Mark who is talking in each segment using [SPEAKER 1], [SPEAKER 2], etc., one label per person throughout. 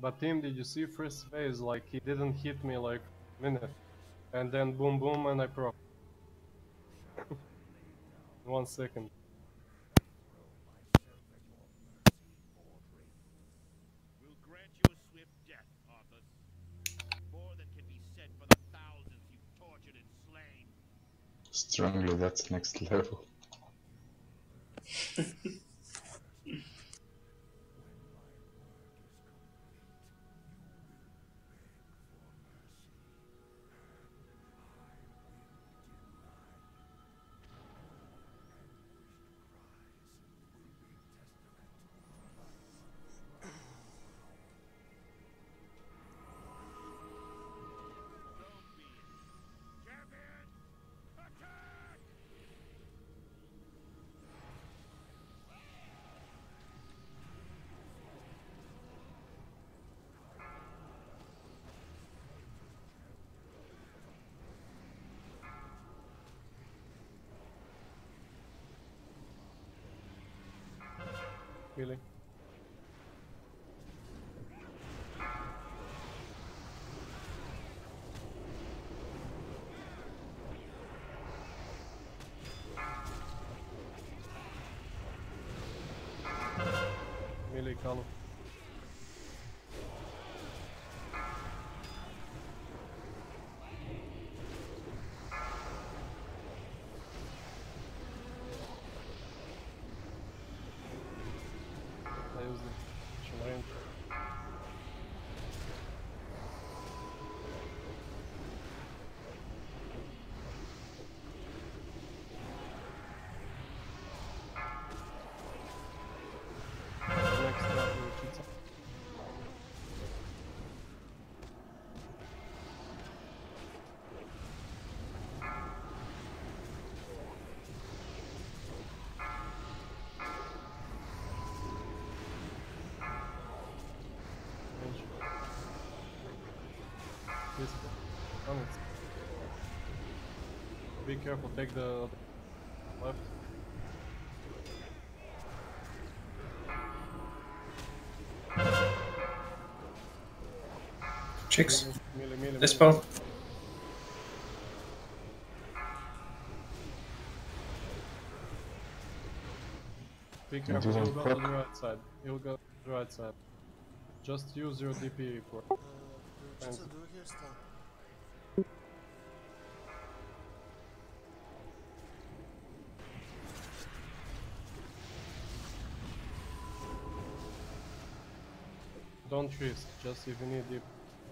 [SPEAKER 1] But Tim, did you see first phase? Like, he didn't hit me like a minute. And then boom boom and I proc. 1 second.
[SPEAKER 2] We'll grant you a swift death, Arthas. More than can be said for the thousands you've tortured and slain.
[SPEAKER 3] Strongly, that's next level.
[SPEAKER 1] Really? Melee color. I use the range. Next up, we'll cheat some. Range. This on it. Be careful, take the left.
[SPEAKER 4] Chicks.
[SPEAKER 1] Melee.
[SPEAKER 4] Dispel.
[SPEAKER 1] Be careful,
[SPEAKER 3] didn't
[SPEAKER 1] he'll go to the
[SPEAKER 3] proc.
[SPEAKER 1] right side. He'll go to the right side. Just use your DP for.
[SPEAKER 5] Ce să duc ăsta?
[SPEAKER 1] Don't risk, just if you need DP.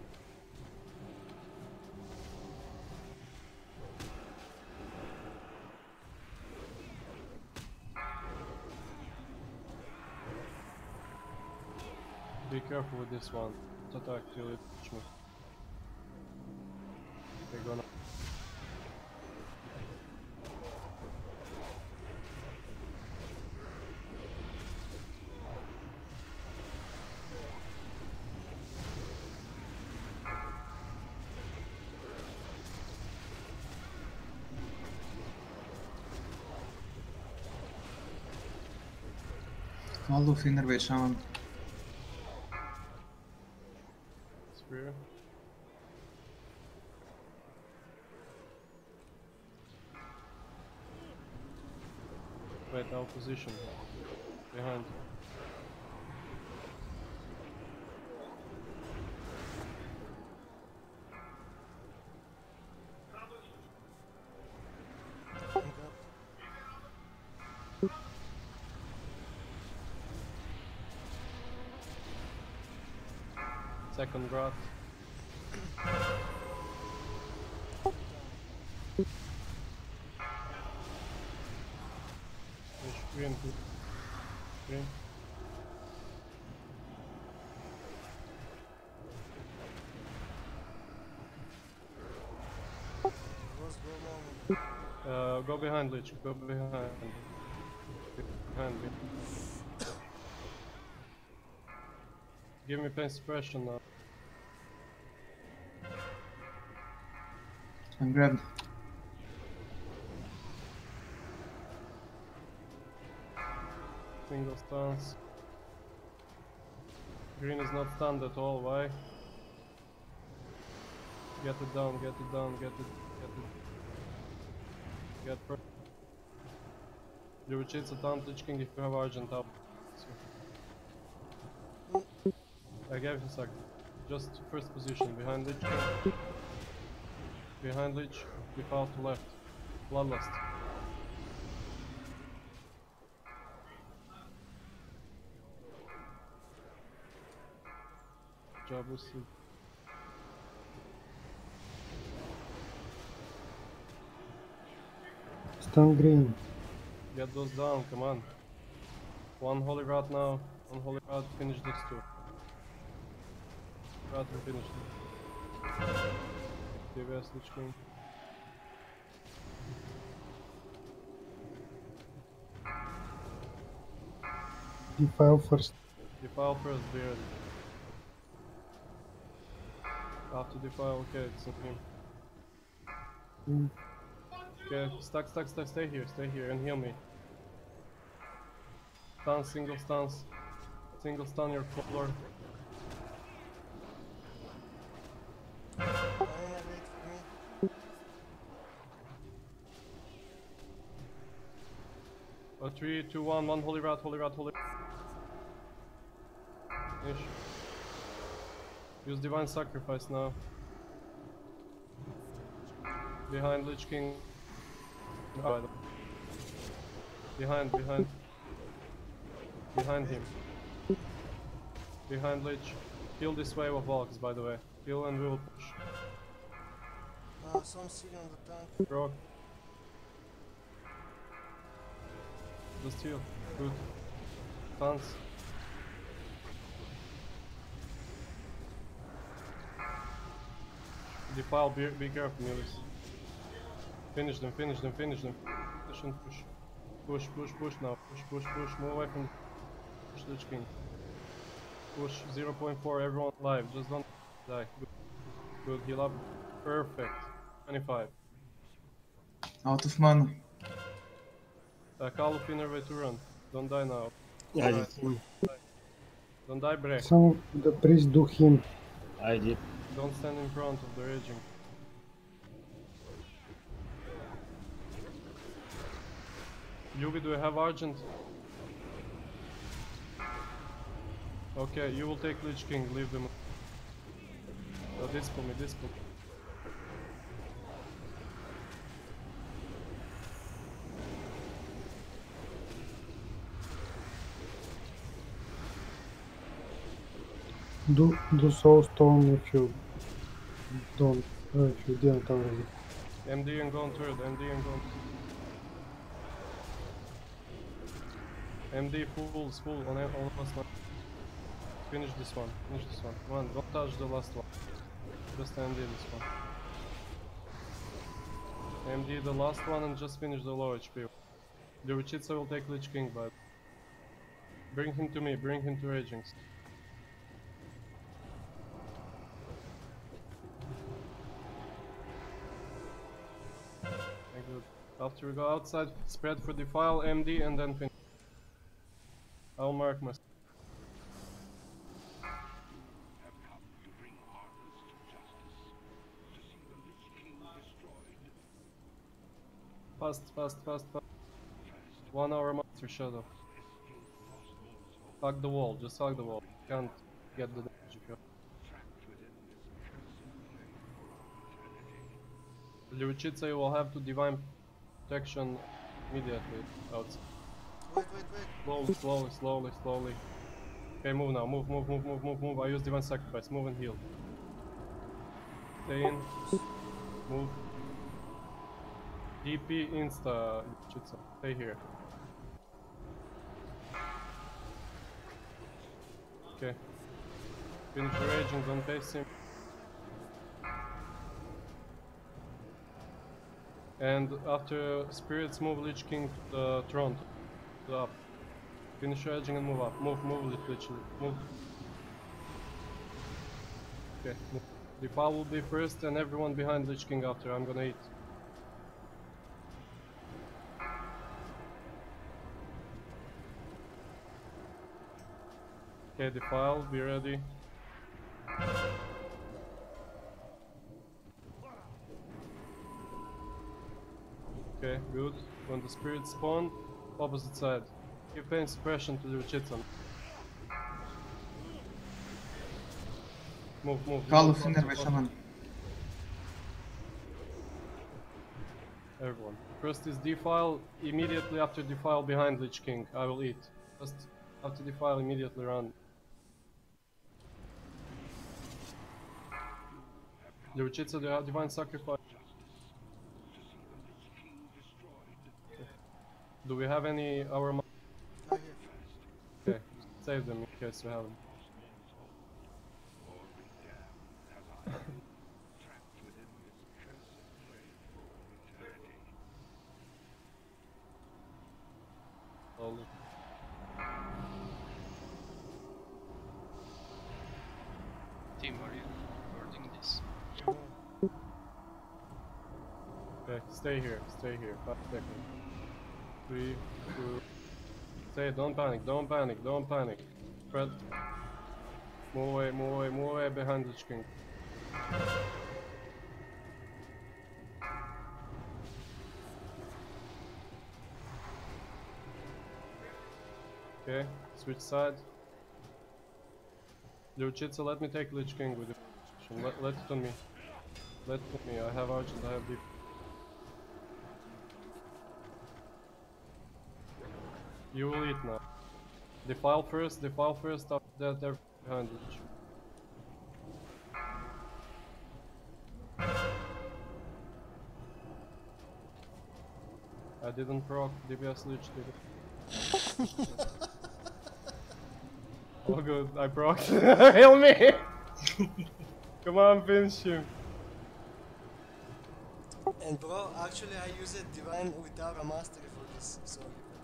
[SPEAKER 1] Be careful with this one. Don't attack till it touch me. They're gonna.
[SPEAKER 4] I'll do Fingerbait Shaman.
[SPEAKER 1] Spear. Wait, our position. Behind. Second wrath. Green. Green.
[SPEAKER 5] What's going on?
[SPEAKER 1] Go behind, Lich. Go behind. Behind me. Give me pain suppression now.
[SPEAKER 4] I'm grabbed.
[SPEAKER 1] Single stance. Green is not stunned at all, why? Get it down, get it down, get it. Get per. Ljubičica down, Lich King if you have Argent up. I gave him sec. Just first position, behind Lich King. Behind Lich, default to left. Bloodlust. Job received.
[SPEAKER 4] Stun green.
[SPEAKER 1] Get those down, come on. One Holy Rod now. One Holy Rod, finish this two. Rod and finish it. DBS Lich King.
[SPEAKER 4] Defile first.
[SPEAKER 1] Defile first, Beard. After defile, okay, it's on him.
[SPEAKER 4] Mm.
[SPEAKER 1] Okay, stack, stay here and heal me. Stun, single stuns. Single stun your color.
[SPEAKER 5] Arena, wait for me.
[SPEAKER 1] 3, 2, 1, 1 Holy Rat. Finish. Use Divine Sacrifice now. Behind Lich King. Behind him. Behind Lich. Kill this wave of Valks, by the way. Kill and we will push.
[SPEAKER 5] Some city on the tank.
[SPEAKER 1] Bro. Just heal. Good. Tons. Defile, be careful, Milis. Finish them. Push and push. Push now. Push. Move away from push Lich King. Push 0.4, everyone alive. Just don't die. Good. Heal up. Perfect. 25.
[SPEAKER 6] Out of mana.
[SPEAKER 1] Call of inner way to run. Don't die now.
[SPEAKER 7] I did.
[SPEAKER 1] Don't die, break.
[SPEAKER 4] Some the priest do him.
[SPEAKER 7] I did.
[SPEAKER 1] Don't stand in front of the raging. Yugi, do you have Argent? Okay, you will take Lich King, leave them. Dispel me.
[SPEAKER 4] Do soulstone if you don't, if you didn't already.
[SPEAKER 1] MD and Gone third, MD full on last one. Finish this one. Come on, don't touch the last one. Just MD this one. MD the last one and just finish the low HP. Ljubičica will take Lich King, but bring him to me, bring him to Ragings. Good. After we go outside, spread for defile, MD, and then finish. I'll mark my. Fast. 1 hour Master Shadow. Hug the wall, just hug the wall. Can't get the damage if you. Ljubičica, you will have to divine protection immediately outside.
[SPEAKER 5] Wait.
[SPEAKER 1] Slowly. Okay, move now. Move. I use divine sacrifice. Move and heal. Stay in. Move. DP insta. Ljubičica. Stay here. Okay. Finish raging. Don't face him. And after spirits, move Lich King to the throne, to the up. Finish raging and move up. Move Lich. Move. Okay, move. Defile will be first and everyone behind Lich King after. I'm gonna eat. Okay, defile, be ready. Okay, good. When the spirits spawn, opposite side. Give pain suppression to the Ruchitsan. Move, move.
[SPEAKER 6] Call
[SPEAKER 1] Move
[SPEAKER 6] of Inner
[SPEAKER 1] faster,
[SPEAKER 6] ve
[SPEAKER 1] faster.
[SPEAKER 6] Shaman.
[SPEAKER 1] Everyone. First is defile, immediately after defile behind Lich King. I will eat. Just after defile, immediately run. The Ruchitsa, the Divine Sacrifice. Do we have any our
[SPEAKER 5] I have.
[SPEAKER 1] Okay, save them in case you have them. Slowly.
[SPEAKER 8] Team, are you recording this?
[SPEAKER 5] No.
[SPEAKER 1] Okay, stay here, stay here. 5 seconds. 3, 2. Stay, don't panic, don't panic, don't panic. Spread. Move away, move away, move away behind the King. Okay, switch side. Luchitsa, let me take Lich King with you. Let it on me. Let it on me. I have archers, I have deep. You will eat now. Defile first, after that they're behind Lich. I didn't proc DPS Lich, did it? Oh good, I proc. Heal me! Come on, finish him.
[SPEAKER 5] And bro, actually I use a divine with Aura Mastery for this, so...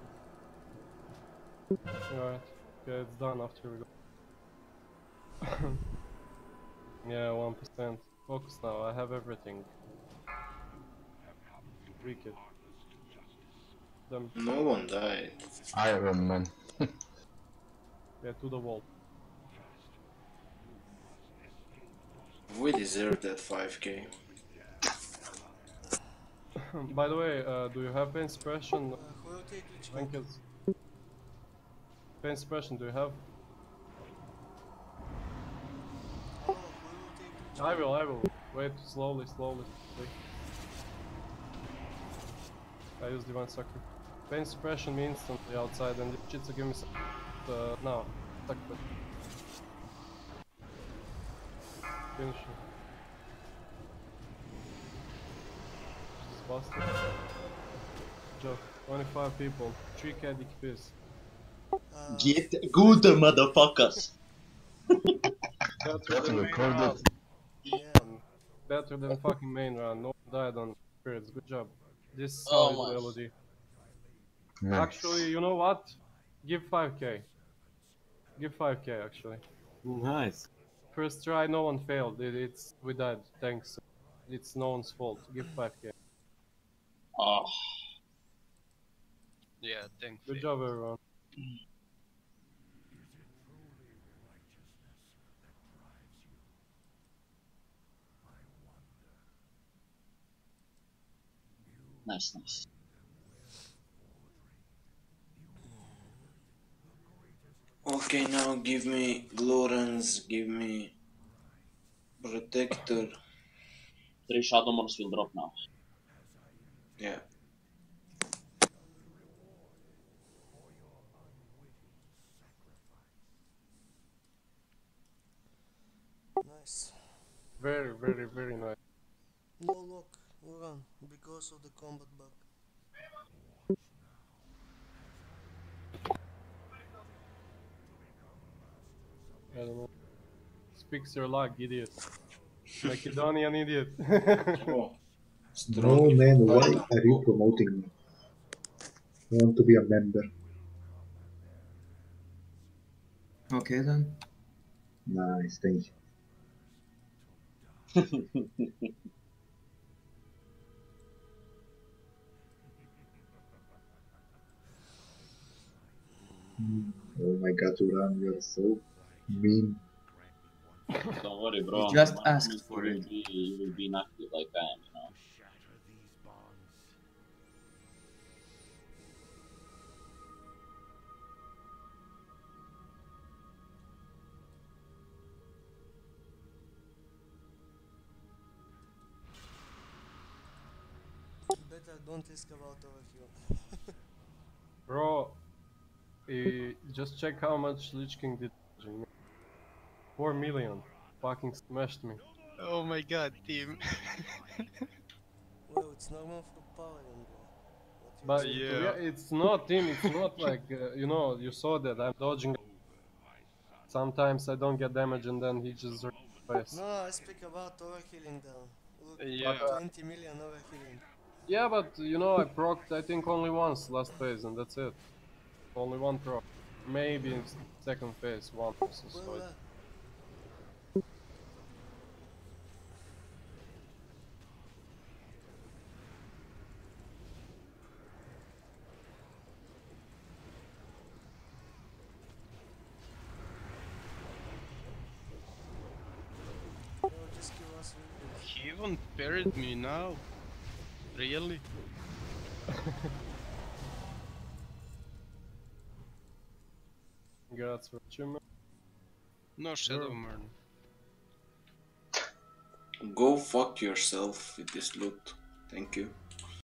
[SPEAKER 1] Alright, okay, it's done after we go. Yeah, 1%. Focus now, I have everything. Wicked. Them.
[SPEAKER 3] No one died. Iron Man.
[SPEAKER 1] Yeah, to the wall.
[SPEAKER 3] We deserve that 5k.
[SPEAKER 1] By the way, do you have pain suppression?
[SPEAKER 5] who will take Lich King?
[SPEAKER 1] Blankets. Pain suppression, do you have?
[SPEAKER 5] No, who will take Lich King?
[SPEAKER 1] I will. Wait, slowly. I use Divine Sucker. Pain suppression me instantly outside, and if Chitsa give me some. Now. Sucker. Finish him. Just bastard. Job. 25 people. 3k DPS.
[SPEAKER 9] Get good, motherfuckers!
[SPEAKER 1] Better than main
[SPEAKER 3] recorded.
[SPEAKER 1] round.
[SPEAKER 5] Yeah.
[SPEAKER 1] Better than fucking main round. No one died on spirits. Good job. This is
[SPEAKER 9] Oh
[SPEAKER 1] how you
[SPEAKER 9] my.
[SPEAKER 1] do LOD.
[SPEAKER 3] Nice.
[SPEAKER 1] Actually, you know what? Give 5k. Give 5k actually.
[SPEAKER 7] Nice.
[SPEAKER 1] First try, no one failed. We died. Thanks. It's no one's fault. Give 5k.
[SPEAKER 9] Oh,
[SPEAKER 8] Yeah, thank
[SPEAKER 1] Good
[SPEAKER 8] you.
[SPEAKER 1] job, everyone.
[SPEAKER 9] nice.
[SPEAKER 3] Okay, now give me Glorans, give me Protector.
[SPEAKER 9] 3 Shadowmors will drop now.
[SPEAKER 3] Yeah.
[SPEAKER 5] Nice.
[SPEAKER 1] Very nice.
[SPEAKER 5] No lock, run, because of the combat bug.
[SPEAKER 1] I don't know. Speaks your luck, idiot. Macedonian idiot.
[SPEAKER 3] Oh.
[SPEAKER 10] No man, why are you promoting me? I want to be a member.
[SPEAKER 6] Okay then.
[SPEAKER 10] Nice, thank you. Oh my god, Uran, you're so Mean.
[SPEAKER 9] Don't worry, bro.
[SPEAKER 6] You just
[SPEAKER 9] One
[SPEAKER 6] asked
[SPEAKER 9] minute
[SPEAKER 6] for
[SPEAKER 9] you
[SPEAKER 6] it.
[SPEAKER 9] will be, you will be inactive like I am, you know.
[SPEAKER 2] Shatter these bonds.
[SPEAKER 5] Better don't risk about overkill.
[SPEAKER 1] Bro, just check how much Lich King did. 4 million. Fucking smashed me.
[SPEAKER 8] Oh my god, team.
[SPEAKER 5] Well, it's normal for Paladin, bro. What you
[SPEAKER 1] But
[SPEAKER 5] expect?
[SPEAKER 8] Yeah.
[SPEAKER 1] it's not team, it's not like, you know, you saw that I'm dodging. Sometimes I don't get damage and then he just face.
[SPEAKER 5] No, I speak about overhealing though. Look,
[SPEAKER 8] Yeah.
[SPEAKER 5] 20 million overhealing.
[SPEAKER 1] Yeah, but you know, I procced I think only once last phase and that's it. Only one proc. Maybe in second phase, one also, so
[SPEAKER 5] Well, bro, just give us rebuild.
[SPEAKER 8] He even parried me now. Really?
[SPEAKER 1] Congrats for achievement.
[SPEAKER 8] No Shadow Man.
[SPEAKER 3] Go fuck yourself with this loot. Thank you.